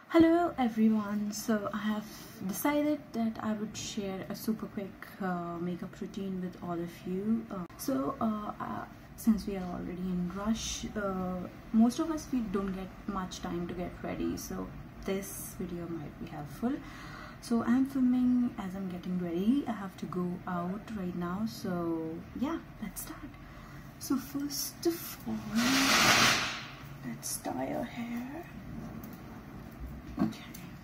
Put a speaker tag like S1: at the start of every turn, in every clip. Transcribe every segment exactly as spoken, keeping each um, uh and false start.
S1: Hello everyone, so I have decided that I would share a super quick uh, makeup routine with all of you. Uh, so uh, uh, since we are already in rush, uh, most of us we don't get much time to get ready, so this video might be helpful. So I'm filming as I'm getting ready. I have to go out right now, so yeah, let's start. So first of all, let's dye your hair. Okay.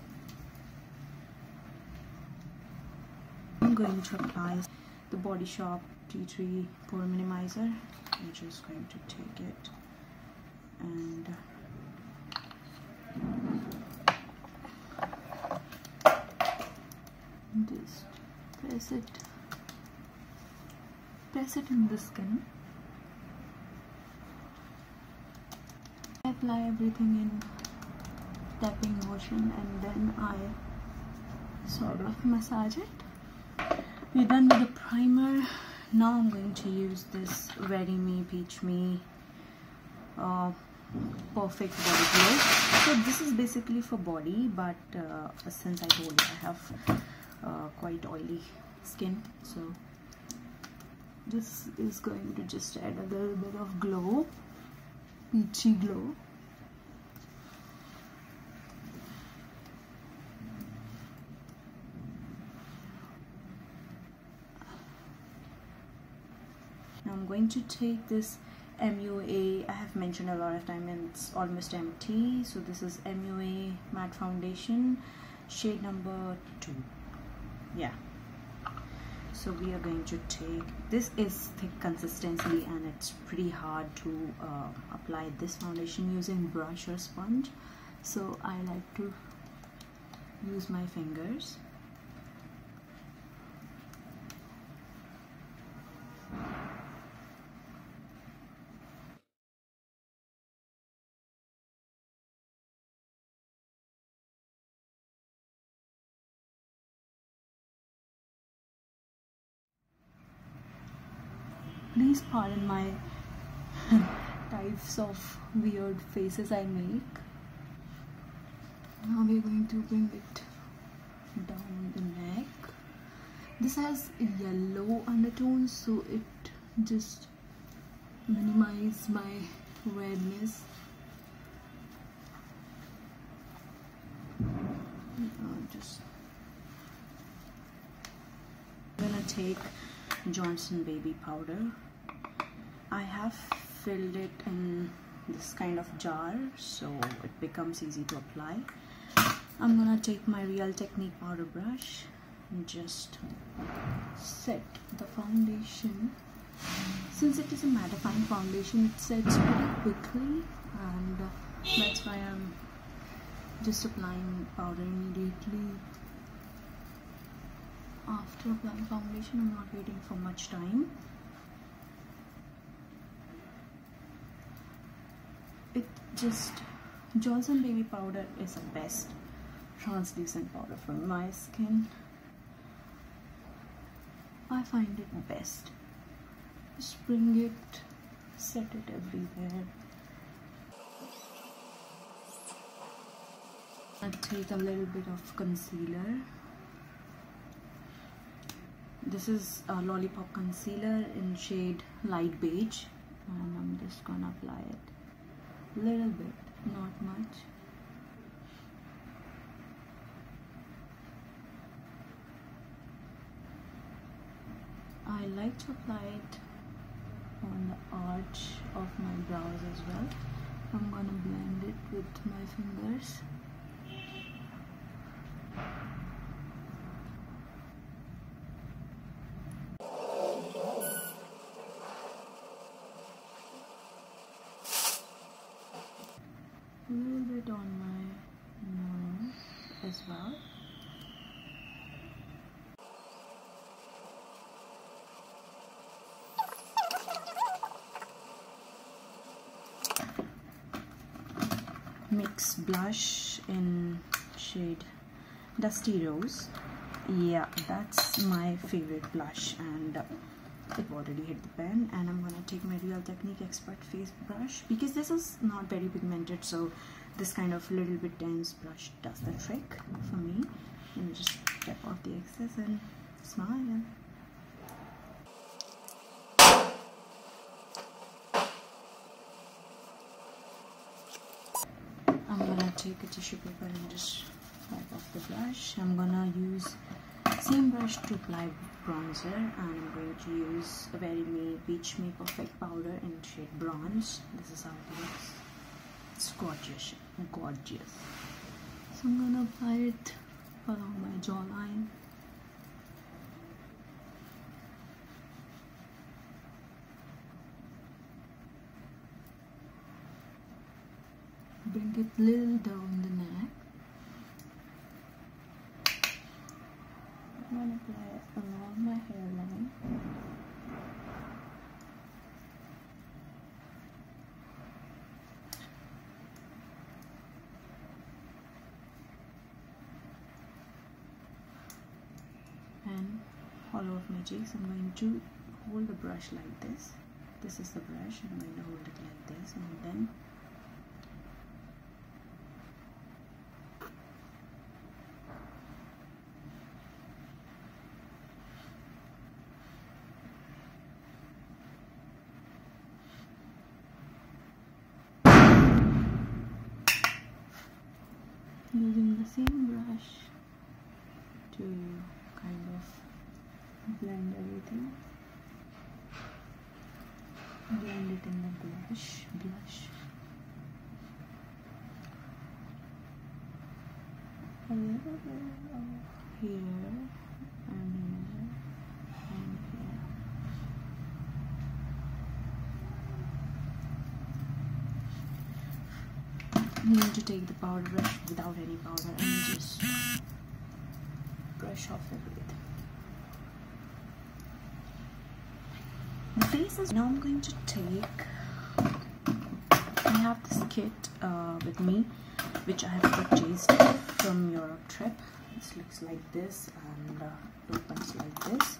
S1: I'm going to apply the Body Shop Tea Tree Pore Minimizer. I'm just going to take it and just press it, press it in the skin. I apply everything in tapping motion and then I sort of massage it. We're done with the primer. Now I'm going to use this Ready Me Peach Me uh, Perfect Body Glow. So this is basically for body, but uh, since I told you I have uh, quite oily skin, so this is going to just add a little bit of glow, peachy glow. Now I'm going to take this M U A, I have mentioned a lot of time and it's almost empty. So this is M U A matte foundation, shade number two. Yeah. So we are going to take, this is thick consistency and it's pretty hard to uh, apply this foundation using brush or sponge. So I like to use my fingers. Please pardon my types of weird faces I make. Now we're going to bring it down the neck. This has yellow undertones, so it just minimizes my redness. Uh, just I'm gonna take Johnson baby powder. I have filled it in this kind of jar so it becomes easy to apply. I'm gonna take my Real Technique powder brush and just set the foundation. Since it is a mattifying foundation, it sets pretty quickly, and that's why I'm just applying powder immediately. After applying foundation, I'm not waiting for much time. It just, Johnson baby powder is the best translucent powder for my skin. I find it best. Just bring it, set it everywhere. I'll take a little bit of concealer. This is a Lollipop concealer in shade light beige, and I'm just gonna apply it a little bit, not much. I like to apply it on the arch of my brows as well. I'm gonna blend it with my fingers. A little bit on my nose as well. Mix blush in shade Dusty Rose. Yeah, that's my favorite blush, and it already hit the pen. And I'm gonna take my Real Technique Expert Face Brush because this is not very pigmented, so this kind of little bit dense brush does the trick for me. Let me just get off the excess and smile. I'm gonna take a tissue paper and just wipe off the brush. I'm gonna use same brush to apply bronzer, and I'm going to use a very me Beach Me Perfect powder in shade bronze. This is how it looks. It's gorgeous, gorgeous. So I'm gonna apply it along my jawline. Bring it little down the neck. I'm gonna apply it along my hairline. And hollow of my cheeks. I'm going to hold the brush like this. This is the brush. I'm going to hold it like this, and then using the same brush to kind of blend everything. Blend it in the blush, blush. A little bit of here and here and here. I'm going to take the powder brush without any powder and just brush off everything. The face is now I'm going to take. I have this kit uh, with me, which I have purchased from Europe trip. This looks like this and uh, opens like this.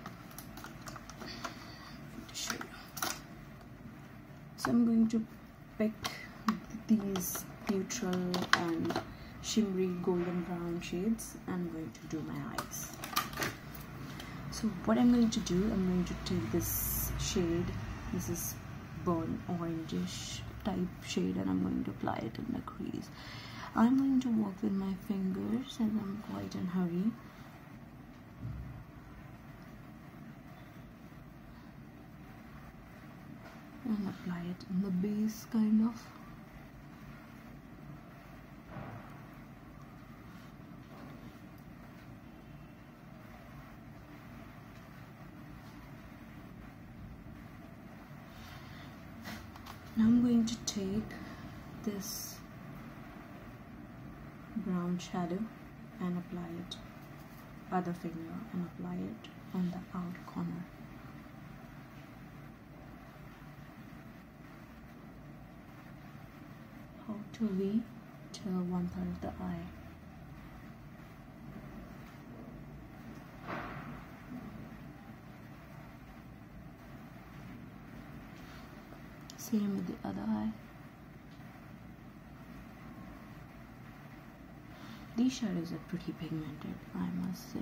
S1: To show you. So I'm going to pick these neutral and shimmery golden brown shades. I'm going to do my eyes. So what I'm going to do, I'm going to take this shade, this is burnt orangish type shade, and I'm going to apply it in the crease. I'm going to work with my fingers as I'm quite in a hurry. And apply it in the base kind of. Now I'm going to take this brown shadow and apply it, other finger, and apply it on the outer corner. Outer V till one third of the eye. Same with the other eye. These shadows are pretty pigmented, I must say.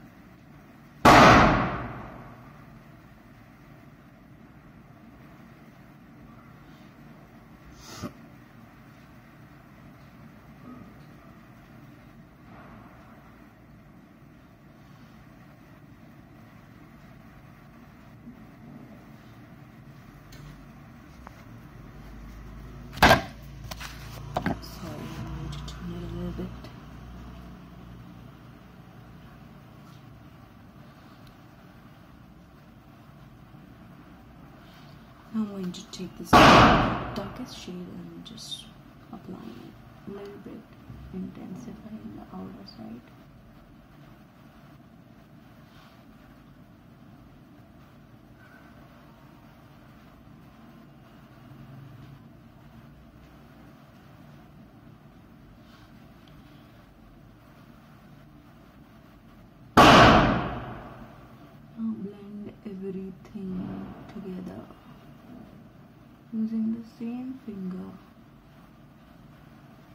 S1: I'm going to take this darkest shade and just apply it a little bit, intensifying the outer side. Now blend everything together using the same finger.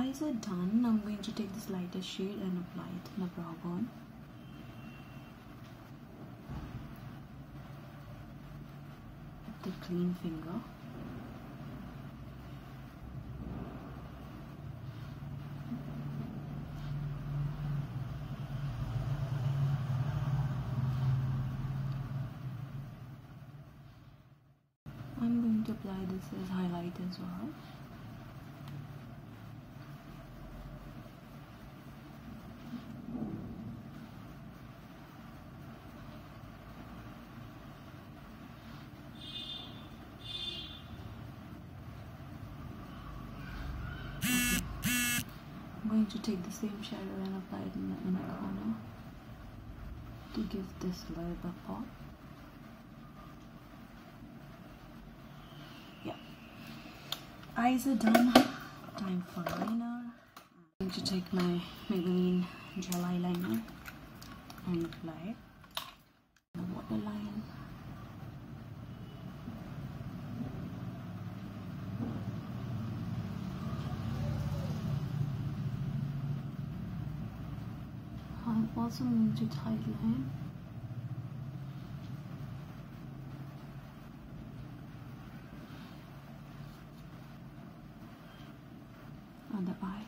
S1: eyes are done, I'm going to take this lighter shade and apply it in the brow bone. With the clean finger. I'm going to apply this as highlight as well. I'm going to take the same shadow and apply it in the inner corner to give this a little bit pop. Yeah. Eyes are done. Time for liner. I'm going to take my Maybelline gel eyeliner and apply it. The waterline. I'm also going to tightline. On the eye.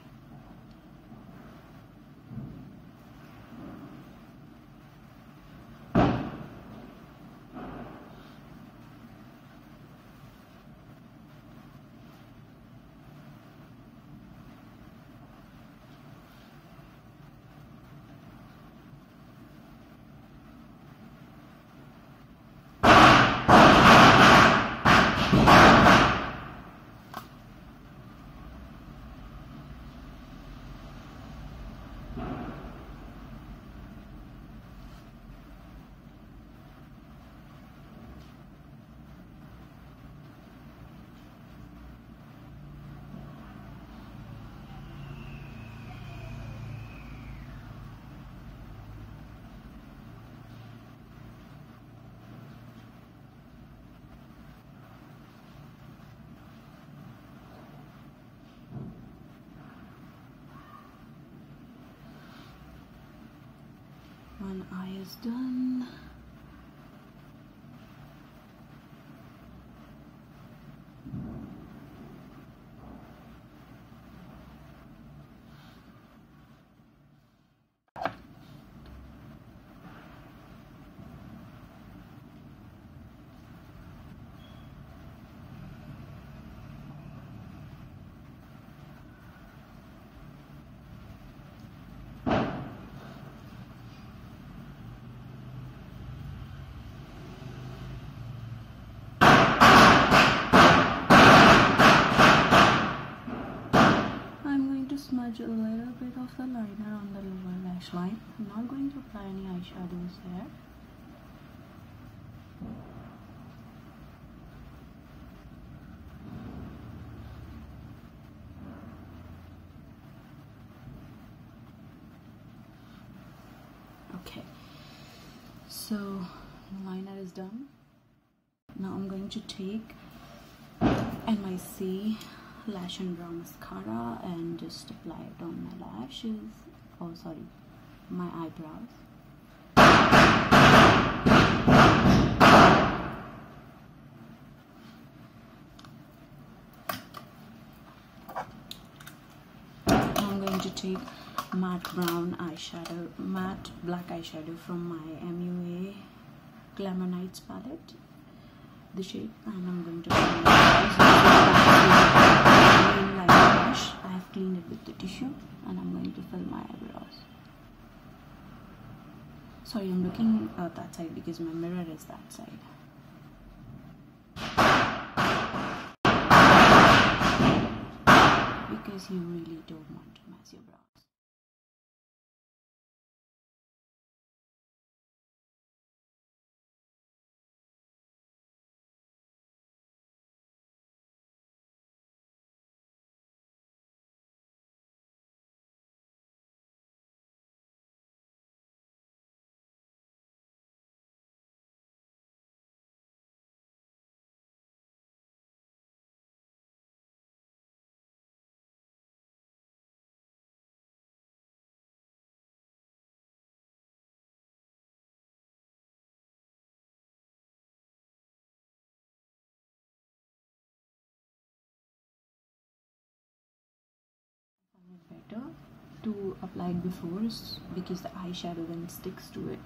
S1: One eye is done. Smudge a little bit of the liner on the lower lash line. I'm not going to apply any eyeshadows there. Okay, so the liner is done. Now I'm going to take N Y C Lash and Brow Mascara and just apply it on my lashes. Oh, sorry, my eyebrows. I'm going to take matte brown eyeshadow, matte black eyeshadow from my M U A Glamour Nights palette, the shade, and I'm going to I have cleaned it with the tissue and I'm going to fill my eyebrows. Sorry, I'm looking at that side because my mirror is that side. Because you really don't want to mess your brows. better to apply it before, because the eyeshadow then sticks to it.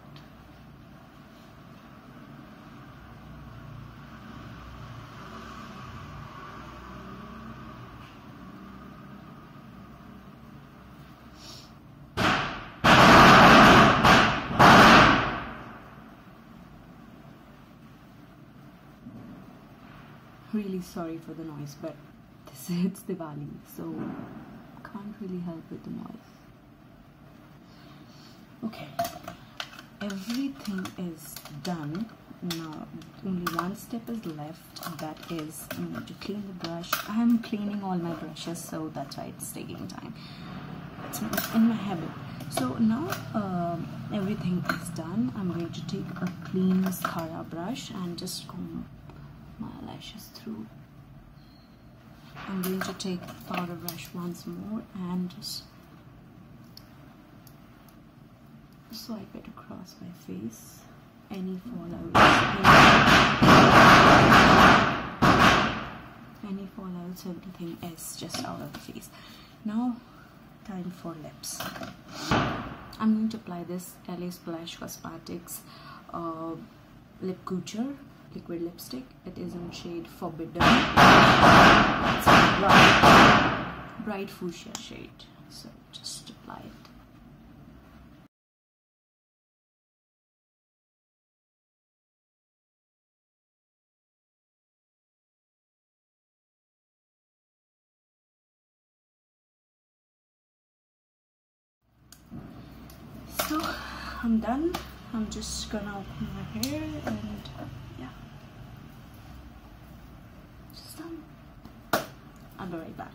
S1: Really sorry for the noise, but this it's Diwali, so can't really help with the noise. Okay, everything is done. Now only one step is left, that is I'm going to clean the brush. I'm cleaning all my brushes, so that's why it's taking time. It's in my habit. So now um, everything is done. I'm going to take a clean mascara brush and just comb my lashes through. I'm going to take the powder brush once more and just swipe it across my face. Any fallouts, any fallouts, everything is just out of the face. Now, time for lips. I'm going to apply this L A Splash Cosmetics uh, Lip Couture liquid lipstick. It is in shade Forbidden. It's a bright, bright fuchsia shade. So just apply it. So I'm done. I'm just gonna open my hair and yeah, just done. I'll be right back.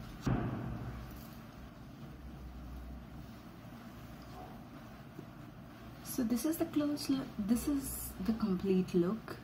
S1: So this is the close look. This is the complete look.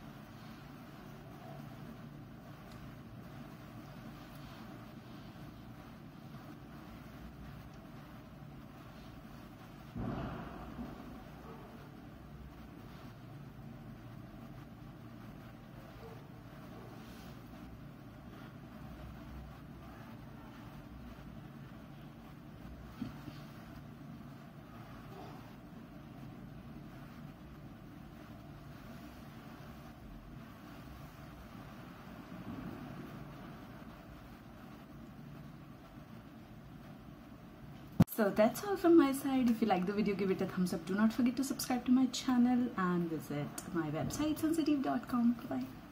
S1: So that's all from my side. If you like the video, give it a thumbs up. Do not forget to subscribe to my channel and visit my website sensitive dot com. Bye bye.